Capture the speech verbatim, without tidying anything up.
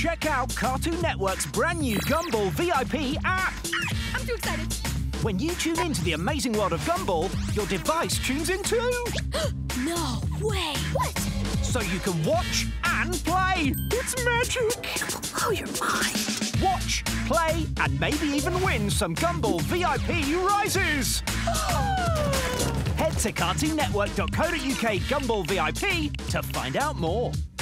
check out Cartoon Network's brand new Gumball V I P app. I'm too excited. When you tune into the amazing world of Gumball, your device tunes in too. No way. What? So you can watch and play. It's magic. Blow your mind. Watch, play, and maybe even win some Gumball V I P Rises. Head to cartoon network dot co dot U K Gumball V I P to find out more.